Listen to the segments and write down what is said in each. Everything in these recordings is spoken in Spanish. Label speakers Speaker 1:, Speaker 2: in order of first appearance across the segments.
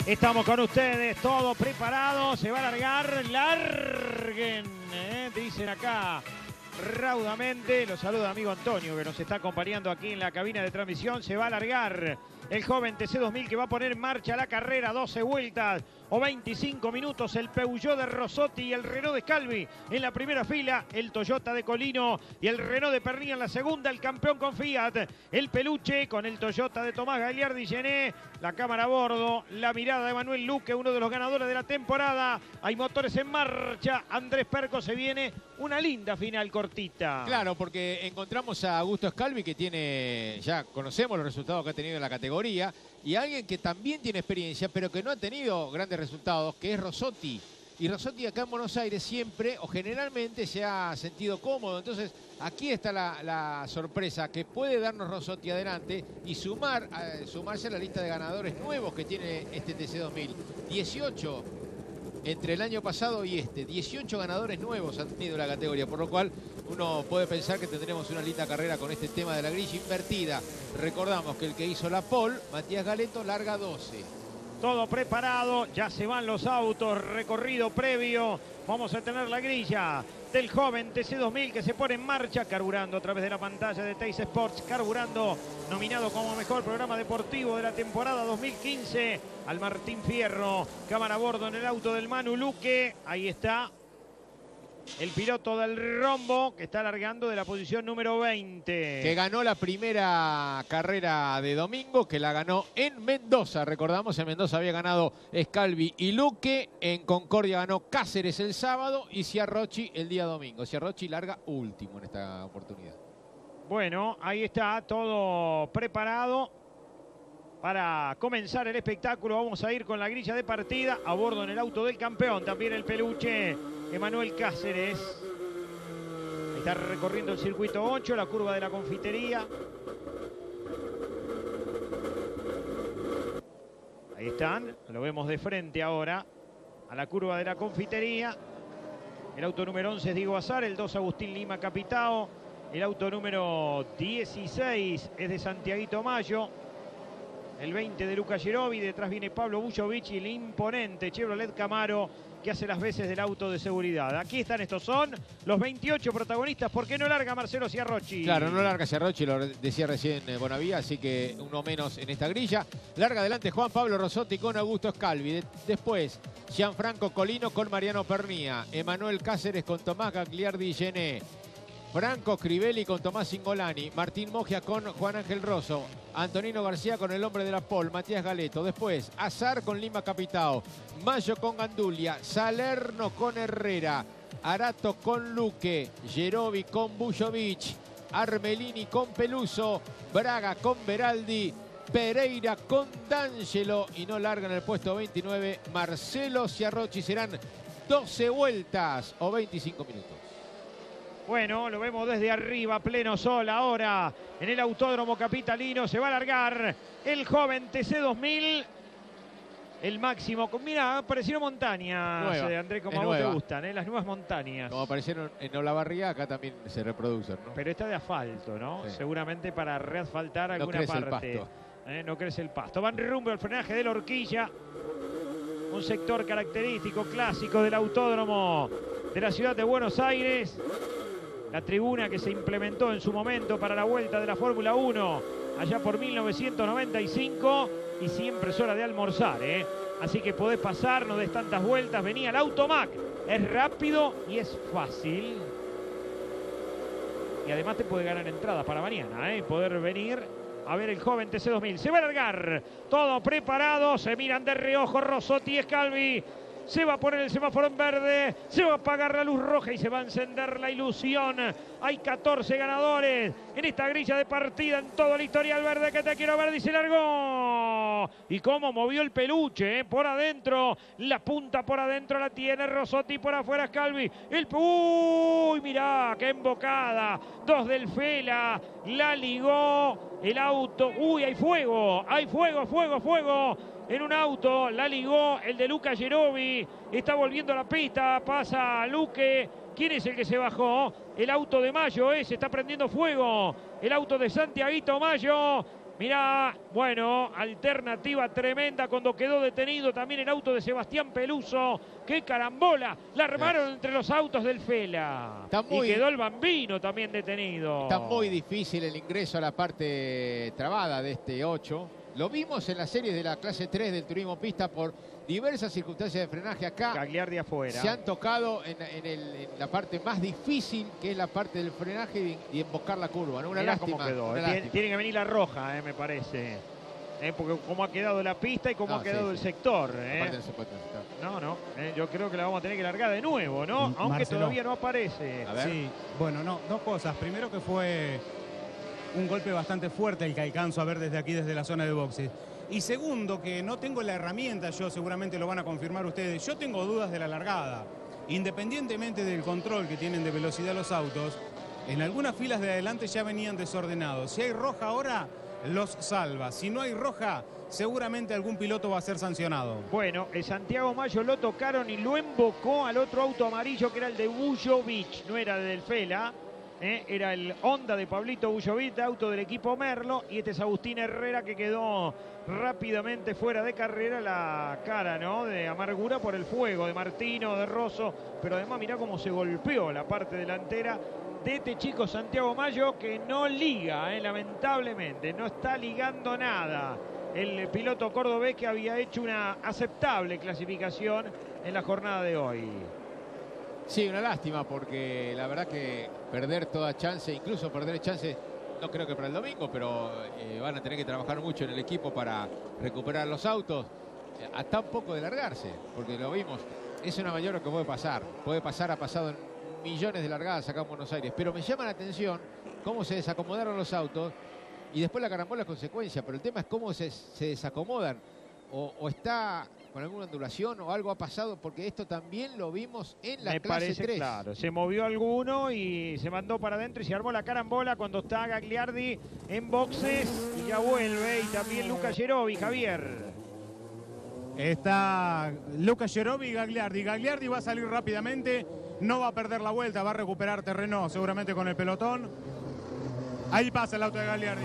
Speaker 1: Estamos con ustedes, todo preparado, se va a largar, larguen, dicen acá raudamente. Los saluda amigo Antonio que nos está acompañando aquí en la cabina de transmisión. Se va a largar el joven TC2000 que va a poner en marcha la carrera, 12 vueltas o 25 minutos. El Peugeot de Rossotti y el Renault de Scalvi en la primera fila, el Toyota de Colino y el Renault de Pernilla en la segunda, el campeón con Fiat, el Peluche con el Toyota de Tomás Gagliardi Gené, la cámara a bordo, la mirada de Manuel Luque, uno de los ganadores de la temporada. Hay motores en marcha, Andrés Perco, se viene una linda final cortita.
Speaker 2: Claro, porque encontramos a Augusto Scalvi, que tiene, ya conocemos los resultados que ha tenido en la categoría, y alguien que también tiene experiencia, pero que no ha tenido grandes resultados, que es Rossotti. Y Rossotti acá en Buenos Aires siempre o generalmente se ha sentido cómodo. Entonces aquí está la sorpresa que puede darnos Rossotti adelante y sumarse a la lista de ganadores nuevos que tiene este TC2000. 18 entre el año pasado y 18 ganadores nuevos han tenido la categoría, por lo cual uno puede pensar que tendremos una linda carrera con este tema de la grilla invertida. Recordamos que el que hizo la pole, Matías Galeto, larga 12.
Speaker 1: Todo preparado, ya se van los autos, recorrido previo. Vamos a tener la grilla del joven TC2000 que se pone en marcha, carburando a través de la pantalla de Teis Sports, carburando, nominado como mejor programa deportivo de la temporada 2015, al Martín Fierro. Cámara a bordo en el auto del Manu Luque, ahí está el piloto del Rombo, que está largando de la posición número 20.
Speaker 2: Que ganó la primera carrera de domingo, que la ganó en Mendoza. Recordamos, en Mendoza había ganado Scalvi y Luque. En Concordia ganó Cáceres el sábado y Ciarrochi el día domingo. Ciarrochi larga último en esta oportunidad.
Speaker 1: Bueno, ahí está todo preparado para comenzar el espectáculo. Vamos a ir con la grilla de partida. A bordo en el auto del campeón, también el Peluche, Emanuel Cáceres. Está recorriendo el circuito 8, la curva de la confitería. Ahí están, lo vemos de frente ahora a la curva de la confitería. El auto número 11 es Diego Azar, el 2 Agustín Lima Capitao. El auto número 16 es de Santiaguito Mayo. El 20 de Luca Gerovi, detrás viene Pablo Bujovic y el imponente Chevrolet Camaro que hace las veces del auto de seguridad. Aquí están, estos son los 28 protagonistas. ¿Por qué no larga Marcelo Ciarrochi?
Speaker 2: Claro, no larga Ciarrochi, lo decía recién Bonavía, así que uno menos en esta grilla. Larga adelante Juan Pablo Rossotti con Augusto Scalvi. Después Gianfranco Colino con Mariano Pernía. Emanuel Cáceres con Tomás Gagliardi Gené. Franco Crivelli con Tomás Singolani, Martín Mogia con Juan Ángel Rosso, Antonino García con el hombre de la pole, Matías Galeto. Después, Azar con Lima Capitao, Mayo con Gandulia, Salerno con Herrera, Arato con Luque, Gerovi con Bujovic, Armelini con Peluso, Braga con Beraldi, Pereira con D'Angelo y no larga en el puesto 29 Marcelo Ciarrochi. Serán 12 vueltas o 25 minutos.
Speaker 1: Bueno, lo vemos desde arriba, pleno sol ahora en el Autódromo Capitalino. Se va a largar el joven TC2000. El máximo. Mira, aparecieron montañas, André, como a vos te gustan, las nuevas montañas.
Speaker 2: Como aparecieron en Olavarría, acá también se reproducen, ¿no?
Speaker 1: Pero está de asfalto, ¿no?
Speaker 2: Sí.
Speaker 1: Seguramente para reasfaltar alguna parte. No crece el pasto. Van rumbo al frenaje de la horquilla. Un sector característico, clásico del autódromo de la ciudad de Buenos Aires. La tribuna que se implementó en su momento para la vuelta de la Fórmula 1 allá por 1995 y siempre es hora de almorzar, Así que podés pasar, no des tantas vueltas. Venía el Automac, es rápido y es fácil. Y además te puede ganar entradas para mañana, poder venir a ver el joven TC2000. Se va a largar, todo preparado, se miran de reojo Rossotti y Scalvi. Se va a poner el semáforo en verde, se va a apagar la luz roja y se va a encender la ilusión. Hay 14 ganadores en esta grilla de partida en toda la historia del verde que te quiero ver, dice largó. Y cómo movió el Peluche, por adentro, la punta por adentro la tiene Rossotti, por afuera Scalvi. Uy, mirá, qué embocada. 2 del Fela, la ligó el auto. Uy, hay fuego, fuego. En un auto, la ligó el de Luca Gerovi, está volviendo a la pista, pasa Luque. ¿Quién es el que se bajó? El auto de Mayo, se está prendiendo fuego. El auto de Santiaguito Mayo. Mirá, bueno, alternativa tremenda cuando quedó detenido también el auto de Sebastián Peluso. ¡Qué carambola! La armaron entre los autos del Fela. Y quedó el Bambino también detenido.
Speaker 2: Está muy difícil el ingreso a la parte trabada de este 8. Lo vimos en las series de la clase 3 del turismo pista por diversas circunstancias de frenaje. Acá
Speaker 1: Gagliardi afuera.
Speaker 2: Se han tocado en la parte más difícil, que es la parte del frenaje y embocar la curva, ¿no? Una
Speaker 1: Mirá
Speaker 2: lástima.
Speaker 1: cómo quedó.
Speaker 2: Una
Speaker 1: Tiene
Speaker 2: lástima.
Speaker 1: que venir la roja, me parece. Porque cómo ha quedado la pista y cómo ha quedado el sector.
Speaker 2: Aparte no se puede transitar.
Speaker 1: No. Yo creo que la vamos a tener que largar de nuevo, ¿no? Aunque
Speaker 3: Marcelo.
Speaker 1: todavía no aparece.
Speaker 2: A ver.
Speaker 3: Sí, bueno, no, dos cosas. Primero que fue un golpe bastante fuerte el que alcanzo a ver desde aquí, desde la zona de boxes. Y segundo, que no tengo la herramienta, yo seguramente lo van a confirmar ustedes, yo tengo dudas de la largada. Independientemente del control que tienen de velocidad los autos, en algunas filas de adelante ya venían desordenados. Si hay roja ahora, los salva. Si no hay roja, seguramente algún piloto va a ser sancionado.
Speaker 1: Bueno, el Santiago Mayo lo tocaron y lo embocó al otro auto amarillo que era el de Bujovic, no era del Fela. Era el Honda de Pablito Bujovic, auto del equipo Merlo, y este es Agustín Herrera que quedó rápidamente fuera de carrera. La cara, ¿no?, de amargura por el fuego de Martino, de Rosso, pero además mirá cómo se golpeó la parte delantera de este chico Santiago Mayo, que no liga, lamentablemente, no está ligando nada. El piloto cordobés que había hecho una aceptable clasificación en la jornada de hoy.
Speaker 2: Sí, una lástima, porque la verdad que perder toda chance, incluso perder chance, no creo que para el domingo, pero van a tener que trabajar mucho en el equipo para recuperar los autos, a tan poco de largarse, porque lo vimos, es una maniobra que puede pasar, ha pasado en millones de largadas acá en Buenos Aires, pero me llama la atención cómo se desacomodaron los autos y después la carambola es consecuencia, pero el tema es cómo se desacomodan, o está con alguna ondulación o algo ha pasado, porque esto también lo vimos en la clase 3.
Speaker 1: Claro, se movió alguno y se mandó para adentro y se armó la carambola cuando está Gagliardi en boxes y ya vuelve, y también Luca Gerovi, Javier.
Speaker 3: Está Luca Gerovi y Gagliardi. Gagliardi va a salir rápidamente, no va a perder la vuelta, va a recuperar terreno seguramente con el pelotón. Ahí pasa el auto de Gagliardi.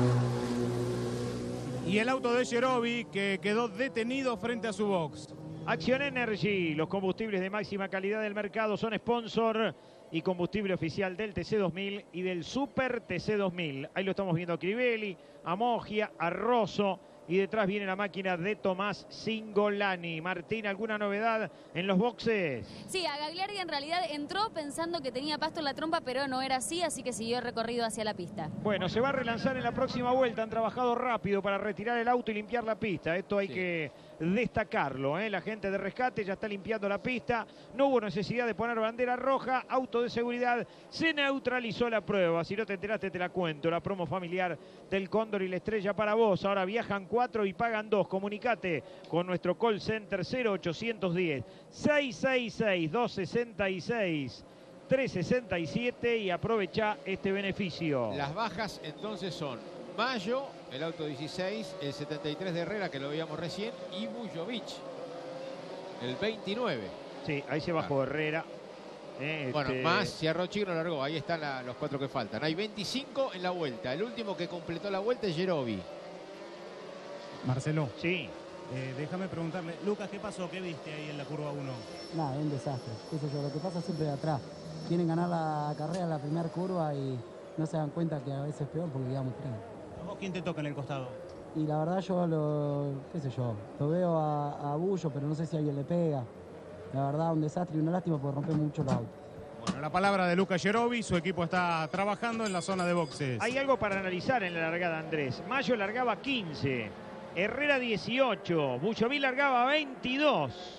Speaker 3: Y el auto de Gerovi, que quedó detenido frente a su box.
Speaker 1: Action Energy, los combustibles de máxima calidad del mercado, son sponsor y combustible oficial del TC2000 y del Super TC2000. Ahí lo estamos viendo a Crivelli, a Mogia, a Rosso, y detrás viene la máquina de Tomás Cingolani. Martín, ¿alguna novedad en los boxes?
Speaker 4: Sí, a Gagliardi en realidad entró pensando que tenía pasto en la trompa, pero no era así que siguió el recorrido hacia la pista.
Speaker 1: Bueno, se va a relanzar en la próxima vuelta. Han trabajado rápido para retirar el auto y limpiar la pista. Esto hay que destacarlo, La gente de rescate ya está limpiando la pista. No hubo necesidad de poner bandera roja. Auto de seguridad. Se neutralizó la prueba. Si no te enteraste, te la cuento. La promo familiar del Cóndor y la Estrella para vos. Ahora viajan 4 y pagan 2. Comunicate con nuestro call center 0810 666 266 367 y aprovecha este beneficio.
Speaker 2: Las bajas entonces son Mayo, el auto 16, el 73 de Herrera, que lo veíamos recién, y Bujovic, el 29.
Speaker 1: Sí, ahí se bajó Herrera.
Speaker 2: Bueno, más Ciarrochi no largó. Ahí están los 4 que faltan. Hay 25 en la vuelta. El último que completó la vuelta es Gerovi.
Speaker 3: Marcelo.
Speaker 1: Sí.
Speaker 3: Déjame preguntarle, Lucas, ¿qué pasó? ¿Qué viste ahí en la curva 1?
Speaker 5: Nada, un desastre. Qué sé yo, lo que pasa siempre de atrás. Quieren ganar la carrera en la primera curva y no se dan cuenta que a veces es peor porque quedamos 3.
Speaker 3: ¿Vos quién te toca en el costado?
Speaker 5: Y la verdad yo lo veo a Bullo, pero no sé si a alguien le pega. La verdad, un desastre y una lástima porque rompe mucho los autos.
Speaker 3: Bueno, la palabra de Luca Gerovi, su equipo está trabajando en la zona de boxes.
Speaker 1: Hay algo para analizar en la largada, Andrés. Mayo largaba 15, Herrera 18, Bujovic largaba 22.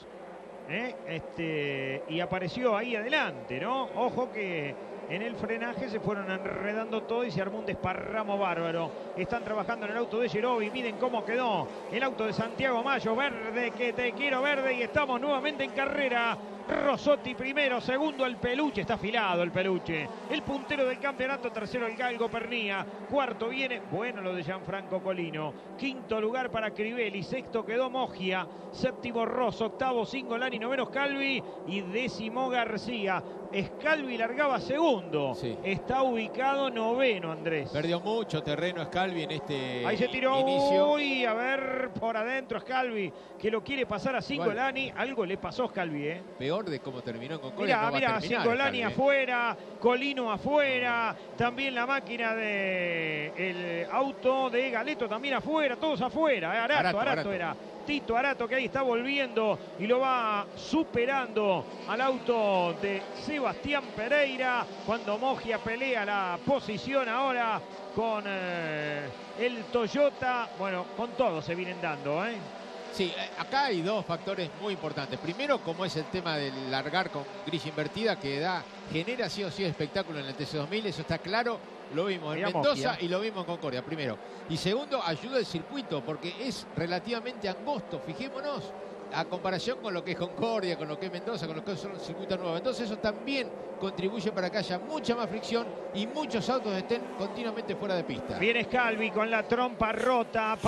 Speaker 1: Y apareció ahí adelante, ¿no? Ojo que en el frenaje se fueron enredando todo y se armó un desparramo bárbaro. Están trabajando en el auto de Gerovi. Miren cómo quedó el auto de Santiago Mayo. Verde, que te quiero verde. Y estamos nuevamente en carrera. Rossotti primero, segundo el Peluche, está afilado el Peluche. El puntero del campeonato, tercero el Galgo Pernía, cuarto viene, bueno lo de Gianfranco Colino, quinto lugar para Crivelli, sexto quedó Mogia, séptimo Rosso, octavo Cingolani, noveno Scalvi y décimo García. Scalvi largaba segundo,
Speaker 2: Sí.
Speaker 1: Está ubicado noveno, Andrés.
Speaker 2: Perdió mucho terreno Scalvi en este
Speaker 1: Ahí se tiró,
Speaker 2: inicio.
Speaker 1: uy, a ver, por adentro Scalvi, que lo quiere pasar a Cingolani, algo le pasó a Scalvi,
Speaker 2: Peor de cómo terminó en Concordia.
Speaker 1: Mirá,
Speaker 2: no va a
Speaker 1: mirá,
Speaker 2: terminar
Speaker 1: Cingolani
Speaker 2: Scalvi,
Speaker 1: afuera, Colino afuera, también la máquina de el auto de Galeto también afuera, todos afuera, Arato era. Tito Arato, que ahí está volviendo y lo va superando al auto de Sebastián Pereira, cuando Mogia pelea la posición ahora con el Toyota. Bueno, con todo se vienen dando, ¿eh?
Speaker 2: Sí, acá hay dos factores muy importantes. Primero, como es el tema del largar con grilla invertida, que genera sí o sí espectáculo en el TC2000, eso está claro. Lo vimos en Mendoza y lo vimos en Concordia, primero. Y segundo, ayuda el circuito, porque es relativamente angosto. Fijémonos, a comparación con lo que es Concordia, con lo que es Mendoza, con lo que son los circuitos nuevos. Entonces eso también contribuye para que haya mucha más fricción y muchos autos estén continuamente fuera de pista.
Speaker 1: Viene Scalvi con la trompa rota,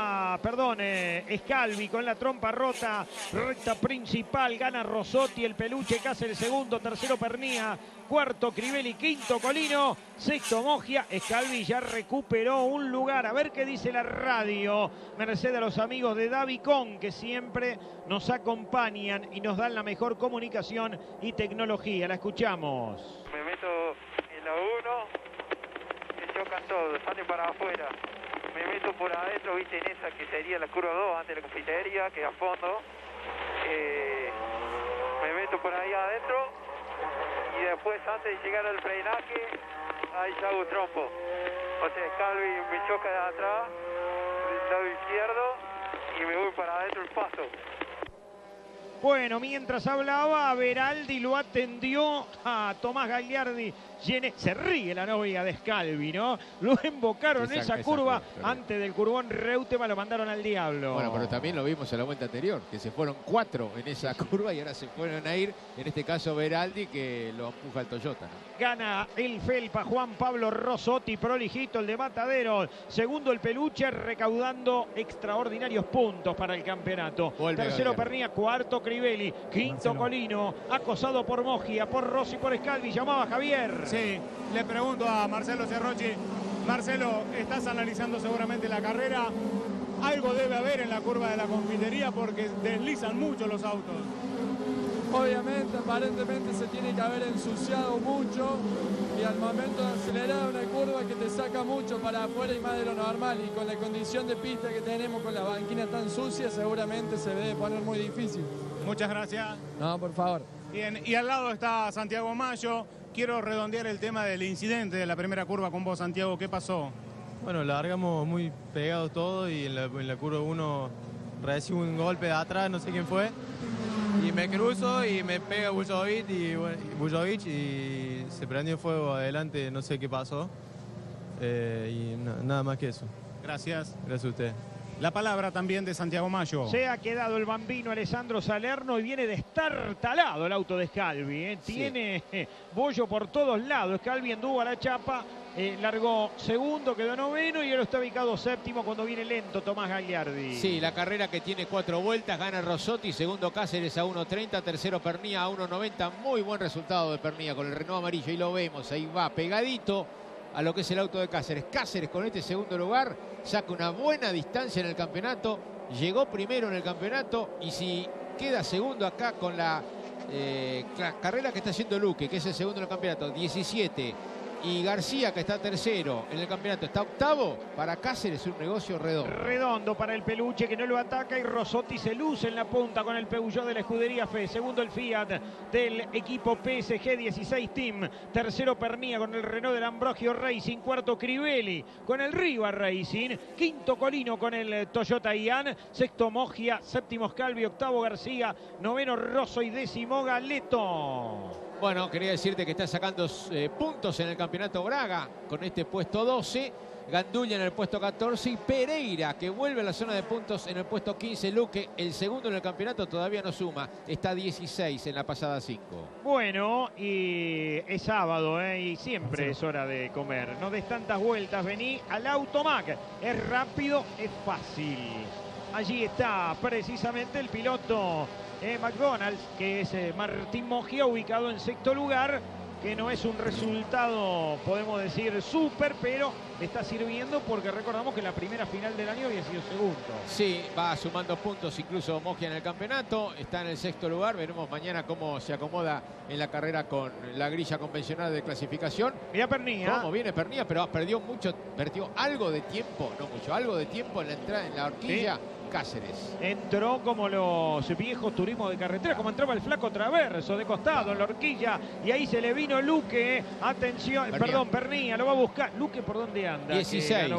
Speaker 1: Scalvi con la trompa rota, recta principal, gana Rossotti, el Peluche, Cáceres segundo, tercero Pernía, cuarto Crivelli, quinto Colino, sexto Mogia. Scalvi ya recuperó un lugar. A ver qué dice la radio. Merced a los amigos de Davicon, que siempre nos acompañan y nos dan la mejor comunicación y tecnología. La escuchamos.
Speaker 6: Me meto en la 1, se chocan todos, salen para afuera. Me meto por adentro, viste, en esa que sería la curva 2 antes de la confitería, que a fondo. Me meto por ahí adentro y después, antes de llegar al frenaje, ahí ya hago trompo. O sea, Scalvi me choca de atrás, del lado izquierdo, y me voy para adentro el paso.
Speaker 1: Bueno, mientras hablaba, Beraldi lo atendió a Tomás Gagliardi. Se ríe la novia de Scalvi, ¿no? Lo invocaron en esa curva. Antes del curvón Reutemann lo mandaron al diablo.
Speaker 2: Bueno, pero también lo vimos en la vuelta anterior, que se fueron 4 en esa curva y ahora se fueron a ir, en este caso Beraldi, que lo empuja el Toyota, ¿no?
Speaker 1: Gana el Felpa, Juan Pablo Rossotti, prolijito el de Matadero. Segundo el Peluche, recaudando extraordinarios puntos para el campeonato. Tercero Pernía, cuarto Crivelli, quinto
Speaker 3: Marcelo.
Speaker 1: Colino, acosado por Mogia, por Rossi, por Scalvi. Llamaba Javier.
Speaker 3: Sí, le pregunto a Marcelo Cerrochi. Marcelo, estás analizando seguramente la carrera. Algo debe haber en la curva de la confitería porque deslizan mucho los autos.
Speaker 7: Obviamente, aparentemente se tiene que haber ensuciado mucho y al momento de acelerar una curva que te saca mucho para afuera y más de lo normal, y con la condición de pista que tenemos con la banquina tan sucia seguramente se debe poner muy difícil.
Speaker 3: Muchas gracias.
Speaker 7: No, por favor.
Speaker 3: Bien, y al lado está Santiago Mayo. Quiero redondear el tema del incidente de la primera curva con vos, Santiago. ¿Qué pasó?
Speaker 8: Bueno, largamos muy pegados todos y en la curva 1 recibo un golpe de atrás, no sé quién fue. Y me cruzo y me pega Bujovic y se prendió fuego adelante, no sé qué pasó. Nada más que eso.
Speaker 3: Gracias.
Speaker 8: Gracias a usted.
Speaker 3: La palabra también de Santiago Mayo.
Speaker 1: Se ha quedado el bambino Alessandro Salerno y viene destartalado el auto de Scalvi, ¿eh? Tiene bollo por todos lados. Scalvi anduvo a la chapa, largó segundo, quedó noveno y ahora está ubicado séptimo cuando viene lento Tomás Gagliardi.
Speaker 2: Sí, la carrera que tiene 4 vueltas, gana Rossotti, segundo Cáceres a 1.30, tercero Pernía a 1.90. Muy buen resultado de Pernía con el Renault amarillo, y lo vemos, ahí va pegadito a lo que es el auto de Cáceres. Cáceres con este segundo lugar saca una buena distancia en el campeonato, llegó primero en el campeonato, y si queda segundo acá con la carrera que está haciendo Luque, que es el segundo en el campeonato, 17, y García, que está tercero en el campeonato, está octavo, para Cáceres un negocio redondo.
Speaker 1: Redondo para el Peluche, que no lo ataca, y Rossotti se luce en la punta con el Peugeot de la escudería FE. Segundo el Fiat del equipo PSG 16 Team. Tercero Pernía con el Renault del Ambrogio Racing. Cuarto Crivelli con el Riva Racing. Quinto Colino con el Toyota Ian. Sexto Mogia. Séptimo Scalvi. Octavo García. Noveno Rosso y décimo Galeto.
Speaker 2: Bueno, quería decirte que está sacando puntos en el campeonato Braga con este puesto 12. Gandulla en el puesto 14 y Pereira, que vuelve a la zona de puntos en el puesto 15. Luque, el segundo en el campeonato, todavía no suma. Está 16 en la pasada 5.
Speaker 1: Bueno, y es sábado, y siempre es hora de comer. No des tantas vueltas, vení al Automac. Es rápido, es fácil. Allí está precisamente el piloto McDonald's, que es Martín Mogia, ubicado en sexto lugar, que no es un resultado, podemos decir, súper, pero le está sirviendo porque recordamos que la primera final del año había sido segundo.
Speaker 2: Sí, va sumando puntos incluso Mogia en el campeonato, está en el sexto lugar, veremos mañana cómo se acomoda en la carrera con la grilla convencional de clasificación.
Speaker 1: Mira Pernía.
Speaker 2: Cómo viene Pernía, pero perdió algo de tiempo, no mucho, algo de tiempo en la entrada en la horquilla. Sí. Cáceres.
Speaker 1: Entró como los viejos turismos de carretera, como entraba el flaco Traverso de costado en la horquilla, y ahí se le vino Luque. Atención, Pernía lo va a buscar. Luque, ¿por dónde anda?
Speaker 2: 16.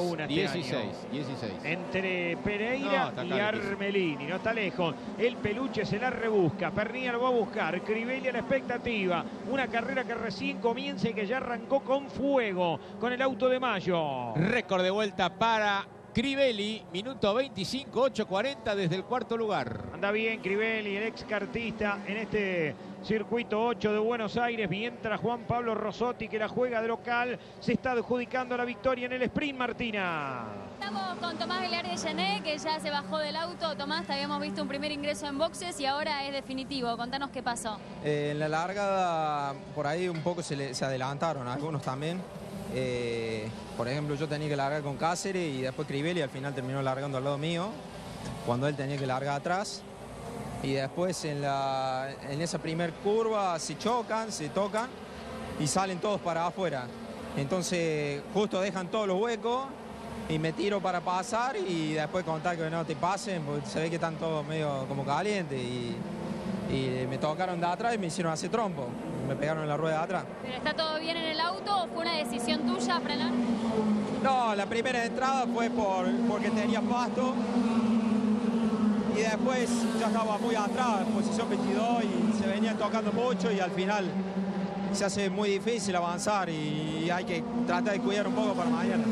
Speaker 1: Entre Pereira y Armelini, no está lejos. El peluche se la rebusca. Pernía lo va a buscar. Crivelli a la expectativa. Una carrera que recién comienza y que ya arrancó con fuego con el auto de Mayo.
Speaker 2: Récord de vuelta para Crivelli, minuto 25, 8:40 desde el cuarto lugar.
Speaker 1: Anda bien Crivelli, el ex kartista en este circuito 8 de Buenos Aires, mientras Juan Pablo Rossotti, que la juega de local, se está adjudicando la victoria en el sprint, Martina.
Speaker 4: Estamos con Tomás Velarde-Gené, que ya se bajó del auto. Tomás, te habíamos visto un primer ingreso en boxes y ahora es definitivo. Contanos qué pasó.
Speaker 9: En la largada, por ahí un poco se adelantaron, algunos también. Por ejemplo, yo tenía que largar con Cáceres y después Crivelli al final terminó largando al lado mío, cuando él tenía que largar atrás. Y después en esa primer curva se chocan, se tocan y salen todos para afuera. Entonces justo dejan todos los huecos y me tiro para pasar y después contar que no te pasen, porque se ve que están todos medio como calientes y me tocaron de atrás y me hicieron hacer trompo. Me pegaron en la rueda de atrás.
Speaker 4: ¿Pero está todo bien en el auto o fue una decisión tuya frenar?
Speaker 9: No, la primera entrada fue porque tenía pasto y después ya estaba muy atrás, en posición 22 y se venían tocando mucho y al final se hace muy difícil avanzar y hay que tratar de cuidar un poco para mañana.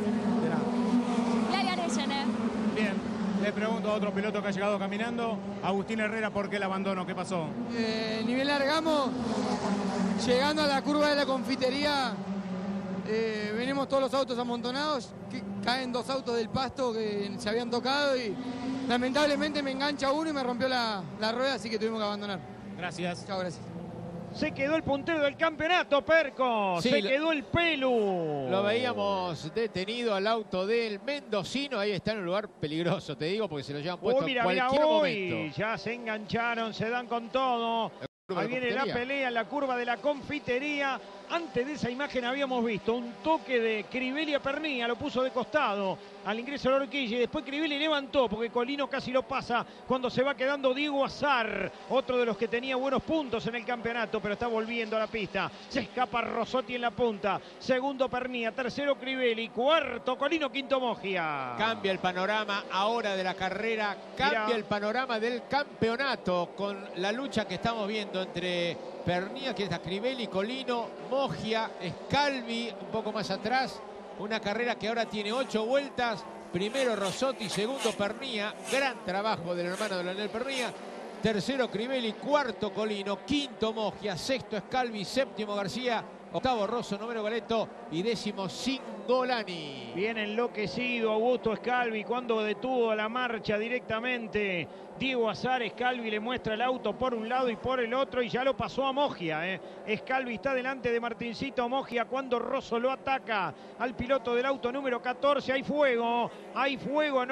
Speaker 4: Gracias.
Speaker 3: Bien, le pregunto a otro piloto que ha llegado caminando, Agustín Herrera, ¿por qué el abandono? ¿Qué pasó?
Speaker 10: Ni bien largamos, llegando a la curva de la confitería, venimos todos los autos amontonados, caen dos autos del pasto que se habían tocado y lamentablemente me engancha uno y me rompió la rueda, así que tuvimos que abandonar.
Speaker 3: Gracias.
Speaker 10: Chao, gracias.
Speaker 1: Se quedó el puntero del campeonato, Perco. Sí, se quedó el Pelu.
Speaker 2: Lo veíamos detenido al auto del mendocino. Ahí está en un lugar peligroso, te digo, porque se lo llevan puesto en cualquier momento.
Speaker 1: Ya se engancharon, se dan con todo. Ahí viene la pelea en la curva de la confitería. Antes de esa imagen habíamos visto un toque de Crivelli a Pernía, lo puso de costado al ingreso de la horquilla y después Crivelli levantó porque Colino casi lo pasa cuando se va quedando Diego Azar, otro de los que tenía buenos puntos en el campeonato, pero está volviendo a la pista. Se escapa Rossotti en la punta, segundo Pernía, tercero Crivelli, cuarto Colino, quinto Mogia.
Speaker 2: Cambia el panorama ahora de la carrera, cambia el panorama del campeonato con la lucha que estamos viendo entre Pernía, que es Crivelli, Colino, Mogia, Scalvi un poco más atrás. Una carrera que ahora tiene 8 vueltas. Primero Rossotti, segundo Pernía. Gran trabajo del hermano de Leonel Pernía. Tercero Crivelli, cuarto Colino, quinto Mogia, sexto Scalvi, séptimo García, octavo Rosso, noveno Galeto y décimo Cingolani.
Speaker 1: Bien enloquecido Augusto Scalvi cuando detuvo la marcha directamente. Diego Azar, Scalvi le muestra el auto por un lado y por el otro y ya lo pasó a Mogia. Scalvi está delante de Martincito Mogia cuando Rosso lo ataca al piloto del auto número 14. Hay fuego en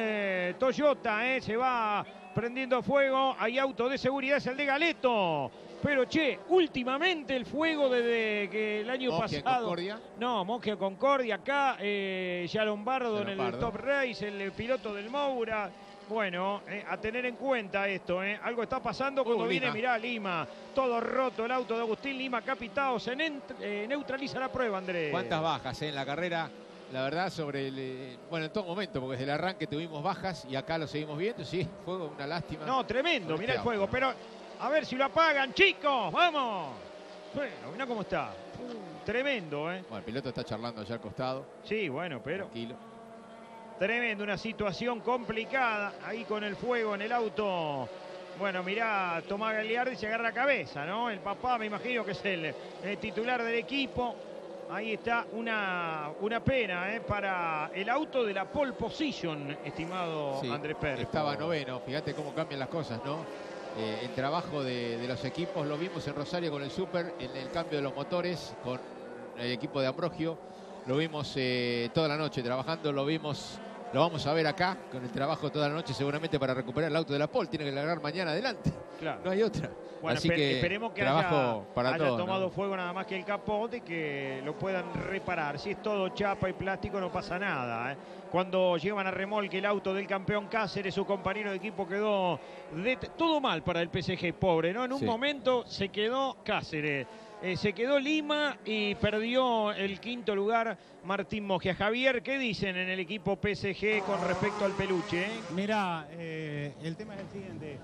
Speaker 1: un Toyota, se va prendiendo fuego. Hay auto de seguridad, es el de Galeto. Pero che, últimamente el fuego desde que el año pasado.
Speaker 2: Concordia.
Speaker 1: No, Mogia Concordia acá, ya Lombardo en el Top Race, el piloto del Moura. Bueno, a tener en cuenta esto, algo está pasando cuando viene, mirá, Lima, todo roto el auto de Agustín Lima, capitado, se neutraliza la prueba, Andrés.
Speaker 2: ¿Cuántas bajas en la carrera? La verdad, sobre bueno, en todo momento, porque desde el arranque tuvimos bajas y acá lo seguimos viendo, sí, fue una lástima.
Speaker 1: No, tremendo, mirá el fuego, pero a ver si lo apagan, chicos, vamos. Bueno, mirá cómo está. Tremendo, ¿eh?
Speaker 2: Bueno, el piloto está charlando allá al costado.
Speaker 1: Sí, bueno, pero...
Speaker 2: Tranquilo.
Speaker 1: Tremendo, una situación complicada ahí con el fuego en el auto. Bueno, mirá, Tomás Gagliardi se agarra la cabeza, ¿no? El papá, me imagino que es el titular del equipo. Ahí está una pena para el auto de la pole position, estimado
Speaker 2: Sí,
Speaker 1: Andrés Pérez.
Speaker 2: estaba noveno, fíjate cómo cambian las cosas, ¿no? El trabajo de los equipos lo vimos en Rosario con el Super, en el cambio de los motores con el equipo de Ambrogio. Lo vimos toda la noche trabajando, lo vamos a ver acá con el trabajo toda la noche seguramente para recuperar el auto de la pole. Tiene que largar mañana adelante.
Speaker 1: Claro.
Speaker 2: No hay otra.
Speaker 1: Bueno,
Speaker 2: así que
Speaker 1: esperemos que
Speaker 2: trabajo
Speaker 1: haya
Speaker 2: todo,
Speaker 1: tomado
Speaker 2: ¿no?
Speaker 1: fuego nada más que el capote y que lo puedan reparar. Si es todo chapa y plástico no pasa nada, ¿eh? Cuando llevan a remolque el auto del campeón Cáceres, su compañero de equipo quedó todo mal para el PSG, pobre, ¿no? En un momento se quedó Cáceres. Se quedó Lima y perdió el quinto lugar Martín Mogia. Javier, ¿qué dicen en el equipo PSG con respecto al peluche?
Speaker 3: Mirá, el tema es el siguiente.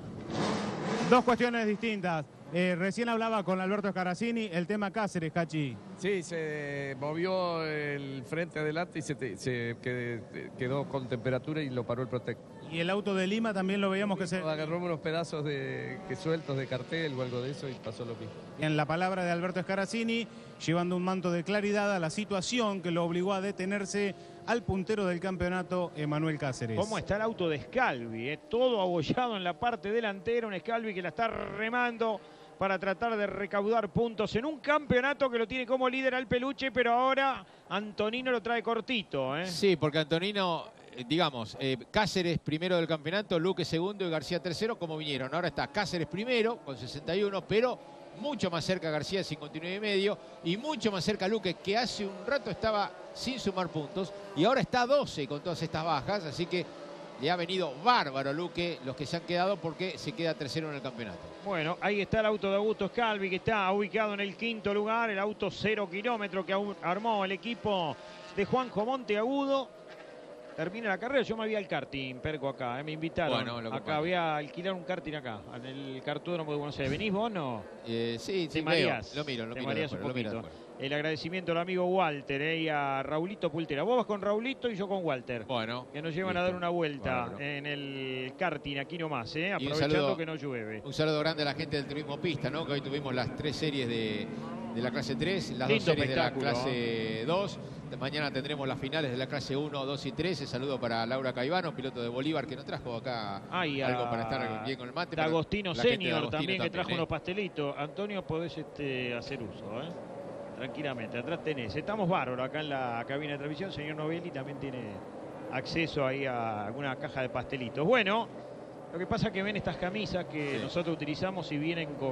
Speaker 3: Dos cuestiones distintas. Recién hablaba con Alberto Scaracini, el tema Cáceres, Cachi.
Speaker 11: Sí, se movió el frente adelante y se quedó con temperatura y lo paró el Protec.
Speaker 3: Y el auto de Lima también lo veíamos que se...
Speaker 11: Agarró unos pedazos sueltos de cartel o algo de eso y pasó lo mismo.
Speaker 3: En la palabra de Alberto Scaracini, llevando un manto de claridad a la situación que lo obligó a detenerse al puntero del campeonato, Emanuel Cáceres.
Speaker 1: ¿Cómo está el auto de Scalvi? Todo abollado en la parte delantera, un Scalvi que la está remando para tratar de recaudar puntos en un campeonato que lo tiene como líder al peluche, pero ahora Antonino lo trae cortito, ¿eh?
Speaker 2: Sí, porque Antonino, digamos, Cáceres primero del campeonato, Luque segundo y García tercero, como vinieron. Ahora está Cáceres primero con 61, pero mucho más cerca García, 59,5, y mucho más cerca Luque, que hace un rato estaba sin sumar puntos, y ahora está a 12 con todas estas bajas, así que le ha venido bárbaro Luque, los que se han quedado, porque se queda tercero en el campeonato.
Speaker 1: Bueno, ahí está el auto de Augusto Scalvi, que está ubicado en el quinto lugar, el auto 0 kilómetro que armó el equipo de Juanjo Monteagudo. Termina la carrera, yo me voy al karting, Perco, acá, me invitaron.
Speaker 2: Bueno,
Speaker 1: acá voy a alquilar un karting acá, en el cartódromo de Buenos Aires. ¿Venís vos, no?
Speaker 2: Sí,
Speaker 1: Te mareás.
Speaker 2: lo miro
Speaker 1: Te mareás un
Speaker 2: después,
Speaker 1: poquito. El agradecimiento al amigo Walter y a Raulito Pultera. Vos vas con Raulito y yo con Walter.
Speaker 2: Bueno.
Speaker 1: Que nos llevan a dar una vuelta en el karting aquí nomás, aprovechando que no llueve.
Speaker 2: Un saludo grande a la gente del turismo pista, ¿no? Que hoy tuvimos las 3 series de la clase 3, las 2 series de la clase 2. Mañana tendremos las finales de la clase 1, 2 y 3. Saludo para Laura Caivano, piloto de Bolívar, que nos trajo acá algo para estar bien con el mate.
Speaker 1: D'Agostino Senior también, que trajo
Speaker 2: unos
Speaker 1: unos pastelitos. Antonio, podés hacer uso, tranquilamente. Atrás tenés. Estamos bárbaros acá en la cabina de transmisión. Señor Novelli también tiene acceso ahí a alguna caja de pastelitos. Bueno, lo que pasa es que ven estas camisas que nosotros utilizamos y vienen con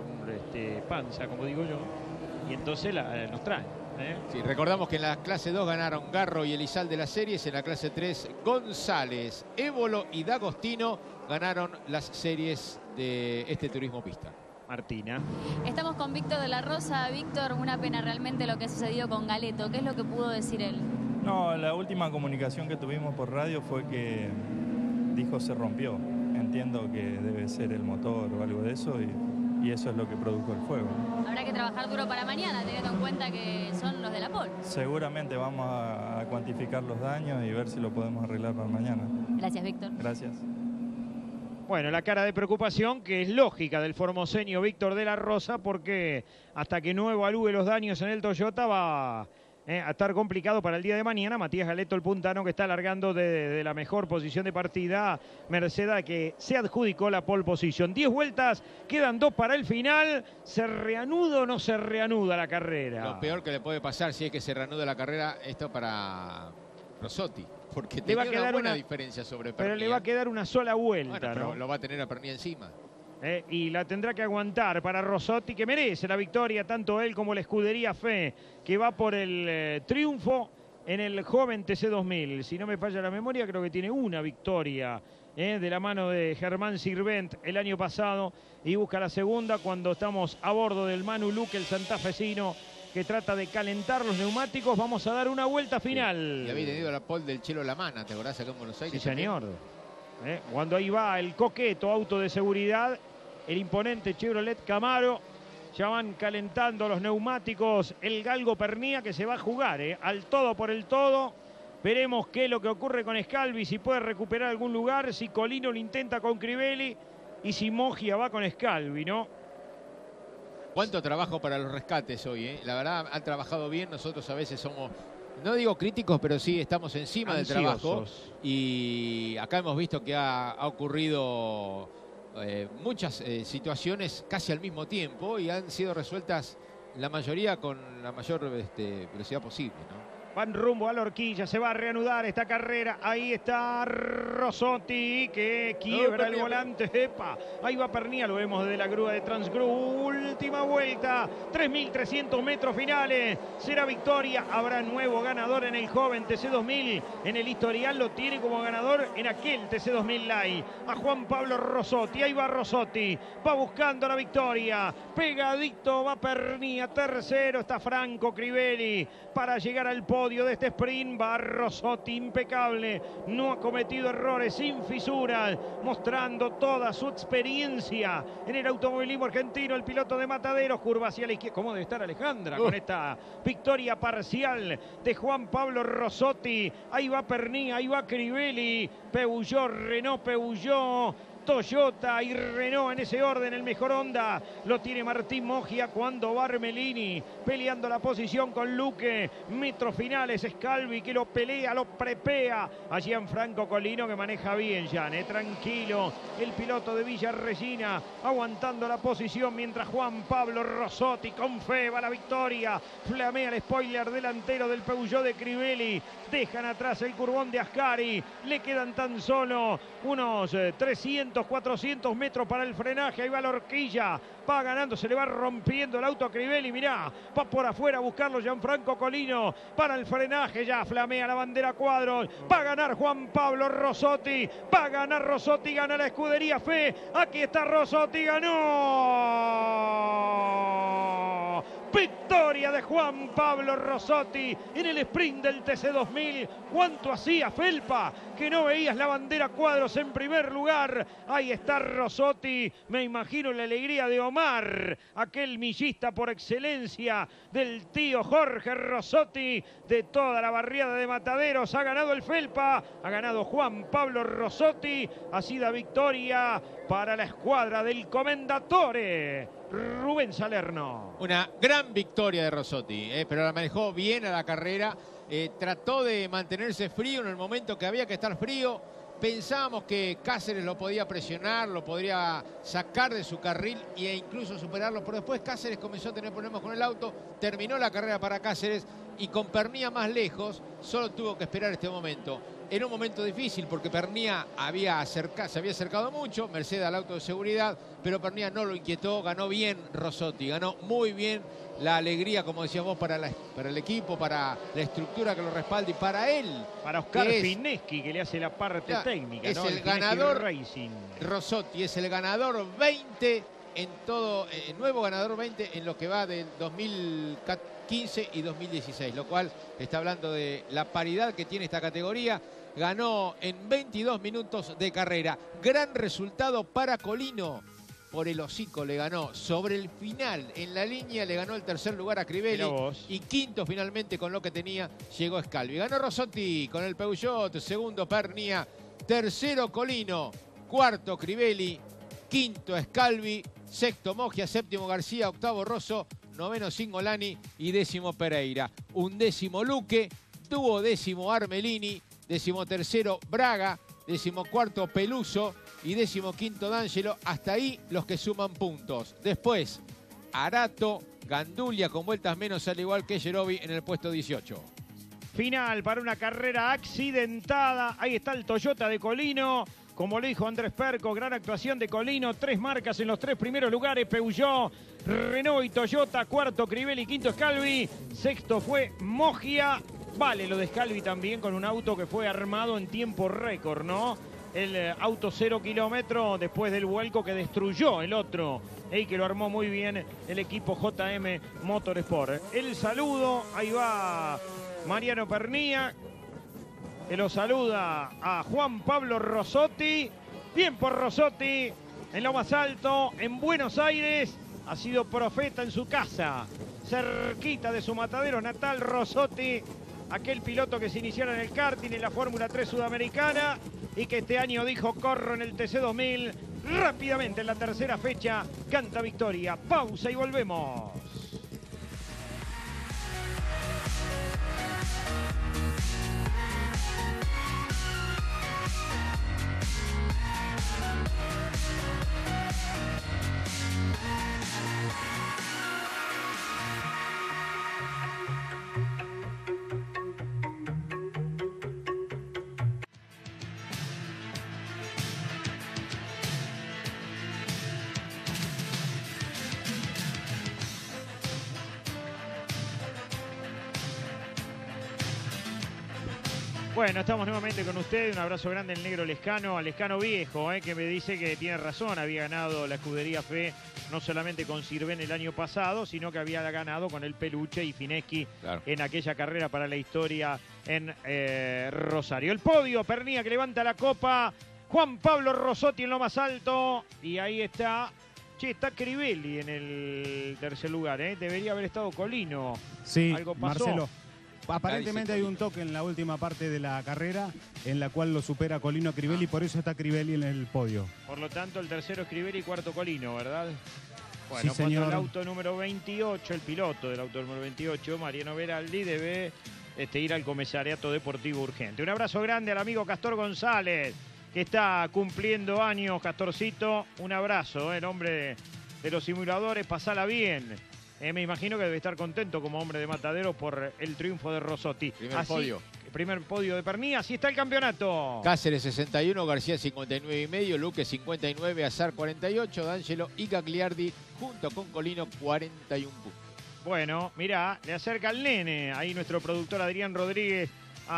Speaker 1: panza, como digo yo, y entonces nos traen.
Speaker 2: Sí, recordamos que en la clase 2 ganaron Garro y Elizalde las series. En la clase 3, González, Évolo y D'Agostino ganaron las series de este turismo pista.
Speaker 1: Martina.
Speaker 4: Estamos con Víctor de la Rosa. Víctor, una pena realmente lo que ha sucedido con Galeto. ¿Qué es lo que pudo decir él?
Speaker 12: No, la última comunicación que tuvimos por radio fue que dijo se rompió. Entiendo que debe ser el motor o algo de eso y eso es lo que produjo el fuego.
Speaker 4: Habrá que trabajar duro para mañana, teniendo en cuenta que son los de la pole.
Speaker 12: Seguramente vamos a cuantificar los daños y ver si lo podemos arreglar para mañana.
Speaker 4: Gracias, Víctor.
Speaker 12: Gracias.
Speaker 1: Bueno, la cara de preocupación que es lógica del formoseño Víctor de la Rosa, porque hasta que no evalúe los daños en el Toyota va a estar complicado para el día de mañana. Matías Galeto, el puntano, que está largando de la mejor posición de partida, merced a que se adjudicó la pole position. 10 vueltas, quedan 2 para el final. ¿Se reanuda o no se reanuda la carrera?
Speaker 2: Lo peor que le puede pasar si es que se reanuda la carrera, esto para Rossotti, porque
Speaker 1: le va a
Speaker 2: tenía
Speaker 1: quedar
Speaker 2: una buena diferencia sobre Pernía.
Speaker 1: Pero le va a quedar una sola vuelta,
Speaker 2: bueno, pero
Speaker 1: ¿no?
Speaker 2: lo va a tener a Pernía encima.
Speaker 1: Y la tendrá que aguantar para Rossotti, que merece la victoria, tanto él como la escudería Fe, que va por el triunfo en el joven TC2000. Si no me falla la memoria, creo que tiene una victoria de la mano de Germán Sirvent el año pasado, y busca la segunda cuando estamos a bordo del Manu Luque, el santafesino, que trata de calentar los neumáticos. Vamos a dar una vuelta final.
Speaker 2: Y había tenido la pole del Chelo Lamana, ¿te acordás acá en Buenos Aires?
Speaker 1: Sí, señor. Cuando ahí va el coqueto auto de seguridad, el imponente Chevrolet Camaro, Ya van calentando los neumáticos el Galgo Pernía, que se va a jugar al todo por el todo. Veremos qué es lo que ocurre con Scalvi, si puede recuperar algún lugar, si Colino lo intenta con Crivelli y si Moggia va con Scalvi, ¿no?
Speaker 2: Cuánto trabajo para los rescates hoy, ¿eh? La verdad, han trabajado bien. Nosotros a veces somos, no digo críticos, pero sí estamos encima del trabajo. Y acá hemos visto que ha ocurrido muchas situaciones casi al mismo tiempo y han sido resueltas la mayoría con la mayor velocidad posible, ¿no?
Speaker 1: Van rumbo a la horquilla, se va a reanudar esta carrera. Ahí está Rossotti, que quiebra el volante. ¡Epa! Ahí va Pernía, lo vemos desde la grúa de Transgru. Última vuelta, 3.300 metros finales. Será victoria, habrá nuevo ganador en el joven TC2000. En el historial lo tiene como ganador en aquel TC2000 Live. A Juan Pablo Rossotti, ahí va Rossotti, va buscando la victoria. Pegadito va Pernía, tercero está Franco Crivelli. Para llegar al podio de este sprint va Rossotti, impecable, no ha cometido errores, sin fisuras, mostrando toda su experiencia en el automovilismo argentino. El piloto de Mataderos, curva hacia la izquierda. ¿Cómo debe estar Alejandra con esta victoria parcial de Juan Pablo Rossotti? Ahí va Pernía, ahí va Crivelli, Peugeot, Renault, Peugeot, Toyota y Renault en ese orden. El mejor Honda lo tiene Martín Moggia cuando va Armelini peleando la posición con Luque. Metros finales, Scalvi que lo pelea, lo prepea a Gianfranco Colino, que maneja bien ya, tranquilo. El piloto de Villa Regina aguantando la posición, mientras Juan Pablo Rossotti con fe va a la victoria. Flamea el spoiler delantero del Peugeot de Crivelli. Dejan atrás el curbón de Ascari. Le quedan tan solo unos 300, 400 metros para el frenaje. Ahí va la horquilla. Va ganando, se le va rompiendo el auto a Crivelli. Mirá, va por afuera a buscarlo Gianfranco Colino. Para el frenaje ya flamea la bandera cuadros. Va a ganar Juan Pablo Rossotti. Va a ganar Rossotti, gana la escudería Fe. Aquí está Rossotti, ganó. Victoria de Juan Pablo Rossotti en el sprint del TC2000. ¿Cuánto hacía Felpa que no veías la bandera cuadros en primer lugar? Ahí está Rossotti. Me imagino la alegría de Omar, aquel millista por excelencia del tío Jorge Rossotti, de toda la barriada de Mataderos. Ha ganado el Felpa, ha ganado Juan Pablo Rossotti. Así da victoria para la escuadra del Commendatore Rubén Salerno.
Speaker 2: Una gran victoria de Rossotti, pero la manejó bien a la carrera. Trató de mantenerse frío en el momento que había que estar frío. Pensábamos que Cáceres lo podía presionar, lo podría sacar de su carril e incluso superarlo, pero después Cáceres comenzó a tener problemas con el auto. Terminó la carrera para Cáceres y con Pernía más lejos solo tuvo que esperar este momento. En un momento difícil porque Pernía se había acercado mucho, merced al auto de seguridad, pero Pernía no lo inquietó. Ganó bien Rossotti, ganó muy bien. La alegría, como decías vos, para el equipo, para la estructura que lo respalda y para él.
Speaker 1: Para Oscar Fineschi, que le hace la parte técnica.
Speaker 2: Es, ¿no?, el ganador Racing. Rossotti es el ganador 20 en todo, el nuevo ganador 20 en lo que va del 2015 y 2016, lo cual está hablando de la paridad que tiene esta categoría. Ganó en 22 minutos de carrera. Gran resultado para Colino. Por el hocico le ganó. Sobre el final, en la línea, le ganó el tercer lugar a Crivelli. Y quinto finalmente con lo que tenía llegó Scalvi. Ganó Rossotti con el Peugeot. Segundo Pernía. Tercero Colino. Cuarto Crivelli. Quinto Scalvi. Sexto Moggia. Séptimo García. Octavo Rosso. Noveno Cingolani. Y décimo Pereira. Undécimo Luque. Duodécimo Armelini. Décimo tercero Braga. Décimo cuarto Peluso. Y 15º D'Angelo. Hasta ahí los que suman puntos. Después, Arato, Gandulia con vueltas menos, al igual que Gerovi en el puesto 18.
Speaker 1: Final para una carrera accidentada. Ahí está el Toyota de Colino. Como le dijo Andrés Perco, gran actuación de Colino. 3 marcas en los 3 primeros lugares. Peugeot, Renault y Toyota. Cuarto Crivelli, quinto Scalvi. Sexto fue Moggia. Vale lo de Scalvi también, con un auto que fue armado en tiempo récord, ¿no? El auto 0 kilómetros después del vuelco que destruyó el otro. Y que lo armó muy bien el equipo JM Motorsport. El saludo, ahí va Mariano Pernía, que lo saluda a Juan Pablo Rossotti. Bien por Rossotti, en lo más alto, en Buenos Aires. ha sido profeta en su casa, cerquita de su matadero natal, Rossotti, aquel piloto que se inició en el karting en la Fórmula 3 sudamericana y que este año dijo corro en el TC2000. Rápidamente en la tercera fecha canta victoria. Pausa y volvemos. Bueno, estamos nuevamente con ustedes. Un abrazo grande al negro Lescano, al Lescano viejo, que me dice que tiene razón. Había ganado la escudería Fe no solamente con Sirven el año pasado, sino que había ganado con el Peluche y Fineschi en aquella carrera para la historia en Rosario. El podio, Pernía que levanta la copa. Juan Pablo Rossotti en lo más alto. Y ahí está. Che, está Crivelli en el tercer lugar, Debería haber estado Colino.
Speaker 3: Sí,
Speaker 1: algo pasó.
Speaker 3: Marcelo. Aparentemente hay un toque en la última parte de la carrera en la cual lo supera Colino Crivelli, por eso está Crivelli en el podio.
Speaker 1: Por lo tanto, el tercero es Crivelli y cuarto Colino, ¿verdad? Bueno,
Speaker 3: sí, señor.
Speaker 1: El auto número 28, el piloto del auto número 28, Mariano Veraldi, debe ir al comisariato deportivo urgente. Un abrazo grande al amigo Castor González, que está cumpliendo años, Castorcito. Un abrazo, el hombre de los simuladores, pasala bien. Me imagino que debe estar contento como hombre de Matadero por el triunfo de Rossotti. Primer podio de Pernía. Así está el campeonato.
Speaker 2: Cáceres 61, García 59,5, Luque 59, Azar 48, D'Angelo y Gagliardi junto con Colino 41 puntos.
Speaker 1: Bueno, mirá, le acerca el nene. Ahí nuestro productor Adrián Rodríguez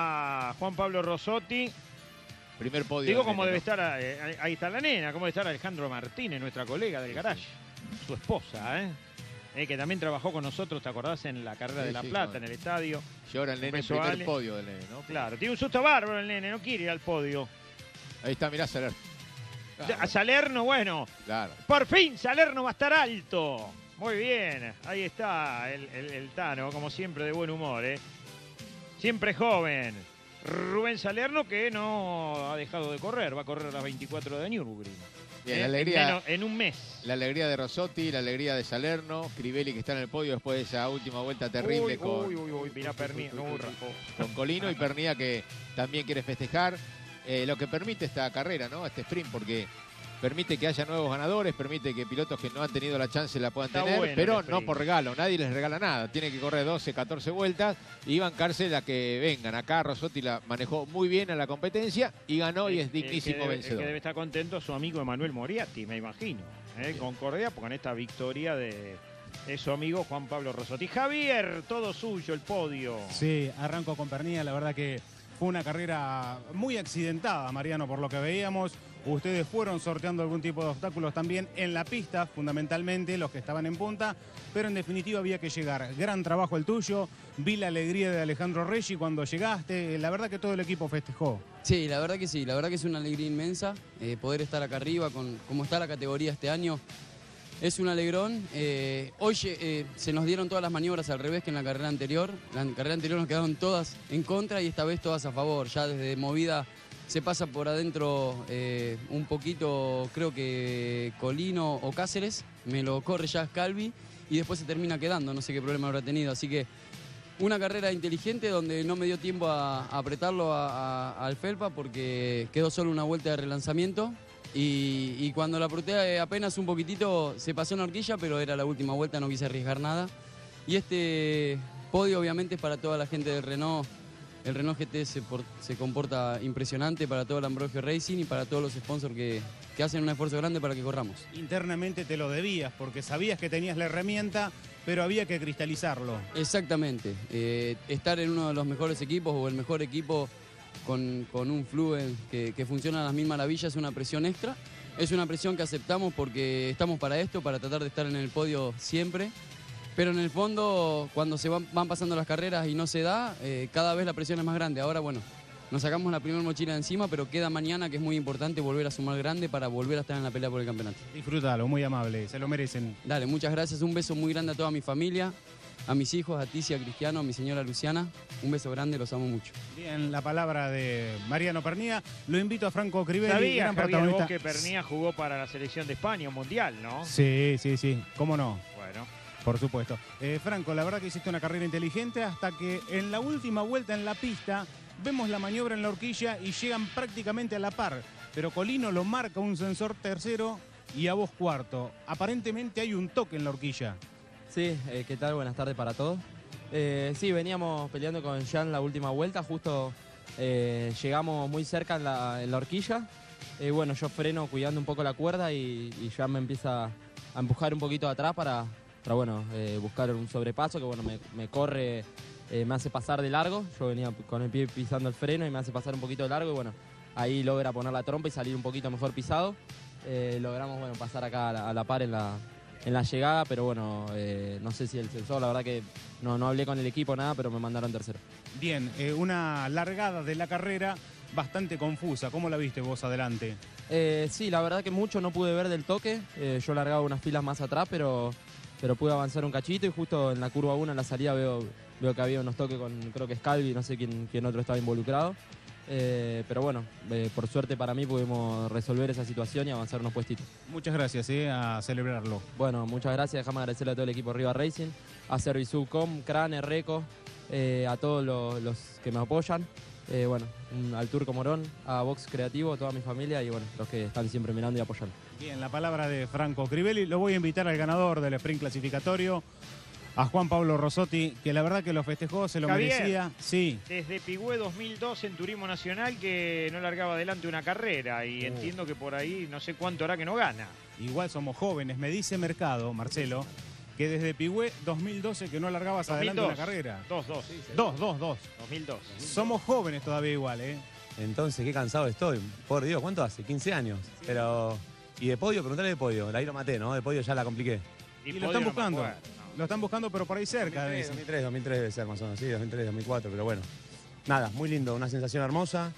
Speaker 1: a Juan Pablo Rossotti.
Speaker 2: Primer podio.
Speaker 1: Digo cómo debe estar, ahí está la nena, cómo debe estar Alejandro Martínez, nuestra colega del garage. Su esposa, que también trabajó con nosotros, ¿te acordás? En la carrera de La Plata, en el estadio.
Speaker 2: Llora el nene, primer podio del nene, ¿no?
Speaker 1: Claro, tiene un susto bárbaro el nene, no quiere ir al podio.
Speaker 2: Ahí está, mirá Salerno.
Speaker 1: A Salerno, bueno.
Speaker 2: Claro.
Speaker 1: Por fin, Salerno va a estar alto. Muy bien, ahí está el Tano, como siempre, de buen humor, Siempre joven. Rubén Salerno, que no ha dejado de correr, va a correr a las 24 de Nürburgring.
Speaker 2: Bien, la alegría,
Speaker 1: en un mes.
Speaker 2: La alegría de Rossotti, la alegría de Salerno, Crivelli que está en el podio después de esa última vuelta terrible
Speaker 1: mirá Pernía,
Speaker 2: con Colino y Pernía que también quiere festejar. Lo que permite esta carrera, ¿no? Este sprint, porque permite que haya nuevos ganadores, permite que pilotos que no han tenido la chance la puedan tener, bueno, pero no por regalo, nadie les regala nada. Tiene que correr 12, 14 vueltas y bancarse la que vengan. Acá Rossotti la manejó muy bien a la competencia y ganó y es dignísimo vencedor.
Speaker 1: El que debe estar contento su amigo Emanuel Moriarty, me imagino, Concordia, con esta victoria de su amigo Juan Pablo Rossotti. Javier, todo suyo, el podio.
Speaker 3: Sí, arranco con Pernía, la verdad que fue una carrera muy accidentada, Mariano, por lo que veíamos. Ustedes fueron sorteando algún tipo de obstáculos también en la pista, fundamentalmente los que estaban en punta, pero en definitiva había que llegar. Gran trabajo el tuyo, vi la alegría de Alejandro Reggi cuando llegaste, la verdad que todo el equipo festejó.
Speaker 13: Sí, la verdad que es una alegría inmensa poder estar acá arriba, como está la categoría este año. Es un alegrón. Hoy se nos dieron todas las maniobras al revés que en la carrera anterior. La carrera anterior nos quedaron todas en contra y esta vez todas a favor. Ya desde movida se pasa por adentro un poquito, creo que Colino o Cáceres. Me lo corre ya Scalvi y después se termina quedando. No sé qué problema habrá tenido. Así que una carrera inteligente donde no me dio tiempo a apretarlo al Felpa porque quedó solo una vuelta de relanzamiento. Y cuando la apreté apenas un poquitito se pasó en horquilla, pero era la última vuelta, no quise arriesgar nada. Y este podio obviamente es para toda la gente del Renault. El Renault GT se comporta impresionante para todo el Ambrogio Racing y para todos los sponsors que hacen un esfuerzo grande para que corramos.
Speaker 3: Internamente te lo debías porque sabías que tenías la herramienta, pero había que cristalizarlo.
Speaker 13: Exactamente. Estar en uno de los mejores equipos o el mejor equipo con un Fluence que funciona a las mil maravillas es una presión extra. Es una presión que aceptamos porque estamos para esto, para tratar de estar en el podio siempre. Pero en el fondo, cuando se van pasando las carreras y no se da, cada vez la presión es más grande. Ahora, bueno, nos sacamos la primera mochila de encima, pero queda mañana, que es muy importante volver a sumar grande para volver a estar en la pelea por el campeonato.
Speaker 3: Disfrútalo, muy amable, se lo merecen.
Speaker 13: Dale, muchas gracias, un beso muy grande a toda mi familia, a mis hijos, a Ticia, a Cristiano, a mi señora Luciana, un beso grande, los amo mucho.
Speaker 3: Bien, la palabra de Mariano Pernía, lo invito a Franco Crivelli,
Speaker 1: ¿Sabías,
Speaker 3: gran
Speaker 1: Javier,
Speaker 3: protagonista.
Speaker 1: vos que Pernía jugó para la selección de España, un mundial, no?
Speaker 3: Sí, cómo no.
Speaker 1: Bueno.
Speaker 3: Por supuesto. Franco, la verdad que hiciste una carrera inteligente hasta que en la última vuelta en la pista vemos la maniobra en la horquilla y llegan prácticamente a la par. Pero Colino lo marca un sensor tercero y a vos cuarto. Aparentemente hay un toque en la horquilla.
Speaker 14: Sí, ¿qué tal? Buenas tardes para todos. Sí, veníamos peleando con Jean la última vuelta, justo llegamos muy cerca en la horquilla. Bueno, yo freno cuidando un poco la cuerda y Jean me empieza a empujar un poquito atrás para bueno, buscar un sobrepaso que bueno, me corre, me hace pasar de largo. Yo venía con el pie pisando el freno y me hace pasar un poquito de largo y bueno, ahí logra poner la trompa y salir un poquito mejor pisado. Logramos bueno, pasar acá a la par en la llegada, pero bueno, no sé si el sensor, la verdad que no hablé con el equipo nada, pero me mandaron tercero.
Speaker 3: Bien, una largada de la carrera bastante confusa. ¿Cómo la viste vos adelante?
Speaker 14: Sí, la verdad que mucho no pude ver del toque. Yo largaba unas filas más atrás, pero pude avanzar un cachito y justo en la curva 1, en la salida, veo que había unos toques con, creo que es Calvi, no sé quién otro estaba involucrado. Pero bueno, por suerte para mí pudimos resolver esa situación y avanzar unos puestitos.
Speaker 3: Muchas gracias, a celebrarlo.
Speaker 14: Bueno, muchas gracias. Déjame agradecerle a todo el equipo Riva Racing, a Servisucom, Crane, Reco, a todos los que me apoyan. Bueno, al Turco Morón, a Box Creativo, a toda mi familia y bueno, los que están siempre mirando y apoyando.
Speaker 3: Bien, la palabra de Franco Crivelli. Lo voy a invitar al ganador del sprint clasificatorio, a Juan Pablo Rossotti, que la verdad que lo festejó, se lo
Speaker 1: Javier,
Speaker 3: merecía. Sí.
Speaker 1: Desde Pigüé 2002 en Turismo Nacional que no largaba adelante una carrera y entiendo que por ahí no sé cuánto hará que no gana.
Speaker 3: Igual somos jóvenes. Me dice Mercado, Marcelo, que desde Pigüé 2012 que no largabas adelante una carrera.
Speaker 1: 2. 2002.
Speaker 3: Somos jóvenes todavía igual, ¿eh?
Speaker 15: Entonces, qué cansado estoy. Por Dios, ¿cuánto hace? 15 años. Sí. Pero... Y de podio, preguntale de podio. Ahí lo maté, ¿no? De podio ya la compliqué.
Speaker 3: Y lo están buscando. Lo están buscando, pero por ahí cerca.
Speaker 15: 2003 debe ser más o menos, sí, 2003, 2004, pero bueno. Nada, muy lindo, una sensación hermosa.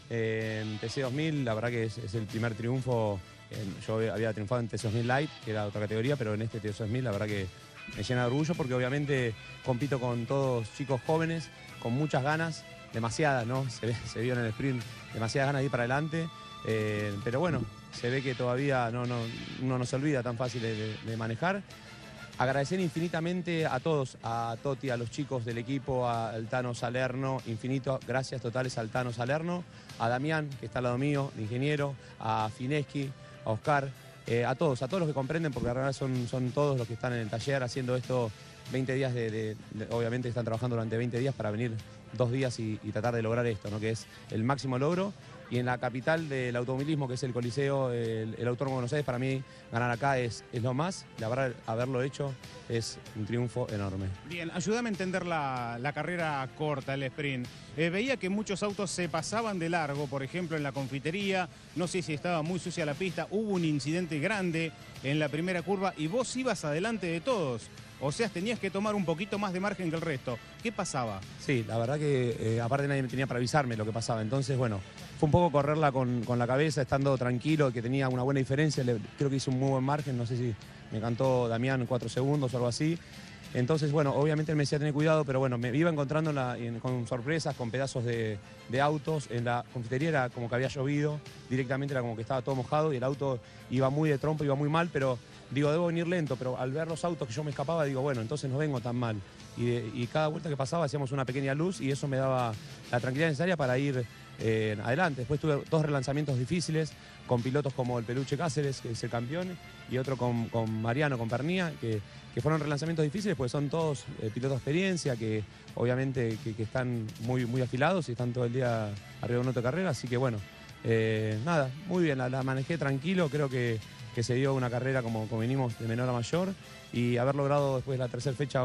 Speaker 15: En TC2000, la verdad que es el primer triunfo. Yo había triunfado en TC2000 Light, que era otra categoría, pero en este TC2000 la verdad que me llena de orgullo porque obviamente compito con todos chicos jóvenes, con muchas ganas, demasiadas, ¿no? Se vio en el sprint, demasiadas ganas de ir para adelante. Pero bueno, se ve que todavía uno no se olvida tan fácil de manejar. Agradecer infinitamente a todos, a Toti, a los chicos del equipo, al Tano Salerno, infinito, gracias totales al Tano Salerno, a Damián, que está al lado mío, de ingeniero, a Fineschi, a Oscar, a todos los que comprenden, porque la verdad son todos los que están en el taller haciendo esto 20 días obviamente están trabajando durante 20 días para venir 2 días y tratar de lograr esto, ¿no? Que es el máximo logro. Y en la capital del automovilismo, que es el Coliseo, el Autódromo de Buenos Aires, para mí ganar acá es lo más. La verdad, haberlo hecho es un triunfo enorme.
Speaker 3: Bien, ayúdame a entender la carrera corta, el sprint. Veía que muchos autos se pasaban de largo, por ejemplo, en la confitería. No sé si estaba muy sucia la pista. Hubo un incidente grande en la primera curva y vos ibas adelante de todos. O sea, tenías que tomar un poquito más de margen que el resto. ¿Qué pasaba?
Speaker 15: Sí, la verdad que aparte nadie me tenía para avisarme lo que pasaba. Entonces, bueno, fue un poco correrla con la cabeza, estando tranquilo, que tenía una buena diferencia. Creo que hizo un muy buen margen. No sé si me cantó Damián 4 segundos o algo así. Entonces, bueno, obviamente él me decía tener cuidado, pero bueno, me iba encontrando con sorpresas, con pedazos de autos. En la confitería era como que había llovido, directamente era como que estaba todo mojado y el auto iba muy de trompo, iba muy mal, pero digo, debo venir lento, pero al ver los autos que yo me escapaba, digo, bueno, entonces no vengo tan mal. Y cada vuelta que pasaba hacíamos una pequeña luz y eso me daba la tranquilidad necesaria para ir adelante. Después tuve 2 relanzamientos difíciles con pilotos como el Peluche Cáceres, que es el campeón, y otro con Mariano, con Pernía, que fueron relanzamientos difíciles, pues son todos pilotos de experiencia, que obviamente que están muy, muy afilados y están todo el día arriba de un auto de carrera, así que bueno, nada, muy bien, la manejé tranquilo, creo que se dio una carrera como venimos de menor a mayor, y haber logrado después de la tercera fecha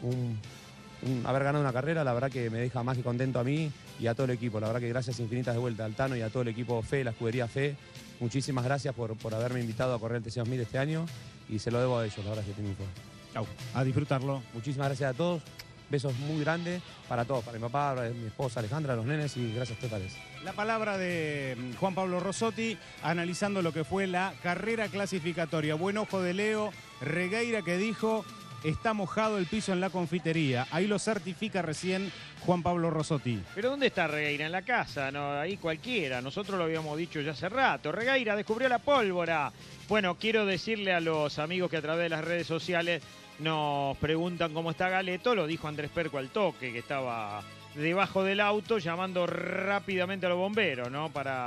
Speaker 15: haber ganado una carrera, la verdad que me deja más que contento a mí y a todo el equipo. La verdad que gracias infinitas de vuelta al Tano y a todo el equipo FE, la escudería FE. Muchísimas gracias por haberme invitado a correr el TC2000 este año y se lo debo a ellos, la verdad que triunfo.
Speaker 3: Chau, a disfrutarlo.
Speaker 15: Muchísimas gracias a todos. besos muy grandes para todos, para mi papá, para mi esposa Alejandra, los nenes y gracias totales.
Speaker 3: La palabra de Juan Pablo Rossotti analizando lo que fue la carrera clasificatoria. Buen ojo de Leo Regueira que dijo: está mojado el piso en la confitería. Ahí lo certifica recién Juan Pablo Rossotti.
Speaker 1: Pero ¿dónde está Regueira? En la casa, no, ahí cualquiera. Nosotros lo habíamos dicho ya hace rato. Regueira descubrió la pólvora. Bueno, quiero decirle a los amigos que a través de las redes sociales nos preguntan cómo está Galeto. Lo dijo Andrés Perco al toque, que estaba debajo del auto llamando rápidamente a los bomberos, ¿no?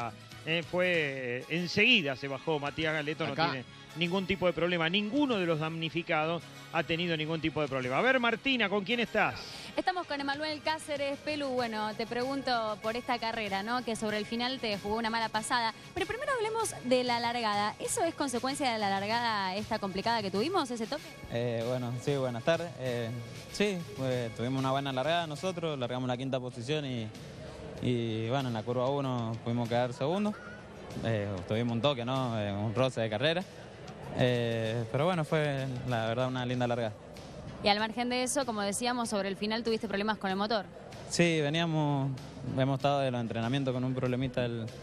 Speaker 1: Enseguida se bajó Matías Galeto, no tiene ningún tipo de problema. Ninguno de los damnificados ha tenido ningún tipo de problema. A ver, Martina, ¿con quién estás?
Speaker 4: Estamos con Emanuel Cáceres. Pelu, bueno, te pregunto por esta carrera, ¿no? Que sobre el final te jugó una mala pasada. Pero primero hablemos de la largada. ¿Eso es consecuencia de la largada esta complicada que tuvimos, ese toque?
Speaker 16: Bueno, sí, buenas tardes. Sí, tuvimos una buena largada nosotros, largamos la 5ª posición y bueno, en la curva 1 pudimos quedar segundo. Tuvimos un toque, ¿no? Un roce de carrera. Pero bueno, fue la verdad una linda largada.
Speaker 4: Y al margen de eso, como decíamos, sobre el final tuviste problemas con el motor.
Speaker 16: Sí, hemos estado de los entrenamientos con un problemita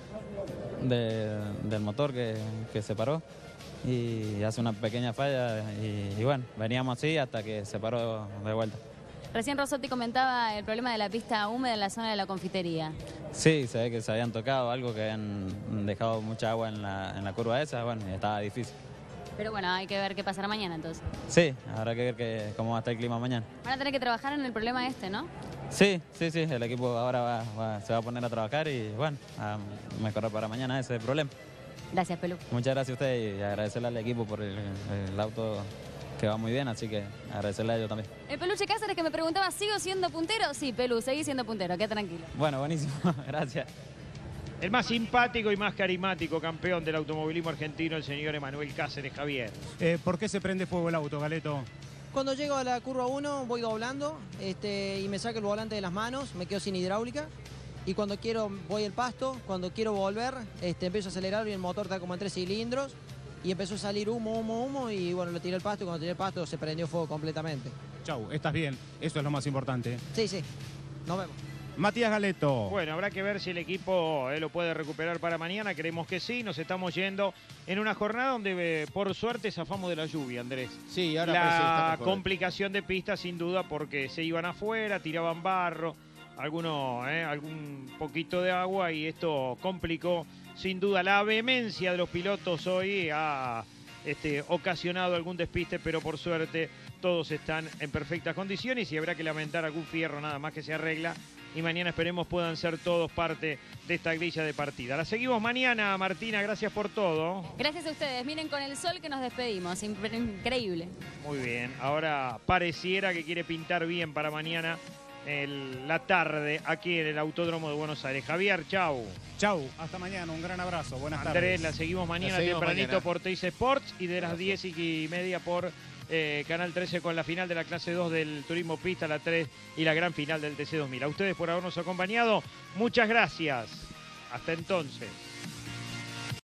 Speaker 16: del motor que se paró y hace una pequeña falla y bueno, veníamos así hasta que se paró de vuelta.
Speaker 4: Recién Rossotti comentaba el problema de la pista húmeda en la zona de la confitería.
Speaker 16: Sí, se ve que se habían tocado algo, que habían dejado mucha agua en la curva esa, bueno, y estaba difícil.
Speaker 4: Pero bueno, hay que ver qué pasará mañana entonces.
Speaker 16: Sí, habrá que ver cómo va a estar el clima mañana.
Speaker 4: Van a tener que trabajar en el problema este, ¿no?
Speaker 16: Sí, el equipo ahora se va a poner a trabajar y bueno, a mejorar para mañana ese problema.
Speaker 4: Gracias, Pelu.
Speaker 16: Muchas gracias a ustedes y agradecerle al equipo por el auto que va muy bien, así que agradecerle a ellos también.
Speaker 4: El Peluche Cáceres que me preguntaba, ¿sigo siendo puntero? Sí, Pelu, seguí siendo puntero, qué tranquilo.
Speaker 16: Bueno, buenísimo, gracias.
Speaker 1: El más simpático y más carismático campeón del automovilismo argentino, el señor Emanuel Cáceres Javier.
Speaker 3: ¿Por qué se prende fuego el auto, Galeto?
Speaker 17: Cuando llego a la curva 1 voy doblando y me saco el volante de las manos, me quedo sin hidráulica. Y cuando quiero voy al pasto, cuando quiero volver empiezo a acelerar y el motor está como en 3 cilindros. Y empezó a salir humo y bueno, lo tiré al pasto y cuando tiré el pasto se prendió fuego completamente.
Speaker 3: Chau, estás bien, eso es lo más importante.
Speaker 17: Sí, nos vemos.
Speaker 3: Matías Galeto.
Speaker 1: Bueno, habrá que ver si el equipo lo puede recuperar para mañana. Creemos que sí. Nos estamos yendo en una jornada donde, por suerte, zafamos de la lluvia, Andrés.
Speaker 2: Sí, ahora
Speaker 1: la complicación de pista, sin duda, porque se iban afuera, tiraban barro, algún poquito de agua y esto complicó, sin duda. La vehemencia de los pilotos hoy ha ocasionado algún despiste, pero por suerte todos están en perfectas condiciones y habrá que lamentar algún fierro nada más que se arregla. Y mañana esperemos puedan ser todos parte de esta grilla de partida. La seguimos mañana, Martina, gracias por todo.
Speaker 4: Gracias a ustedes. Miren con el sol que nos despedimos. Increíble.
Speaker 1: Muy bien. Ahora pareciera que quiere pintar bien para mañana la tarde aquí en el Autódromo de Buenos Aires. Javier, chau.
Speaker 3: Chau, hasta mañana, un gran abrazo. Buenas tardes.
Speaker 1: Andrés, la seguimos mañana tempranito por Teis Sports y de las 10:30 por Canal 13 con la final de la clase 2 del Turismo Pista, la 3 y la gran final del TC 2000. A ustedes por habernos acompañado, muchas gracias. Hasta entonces.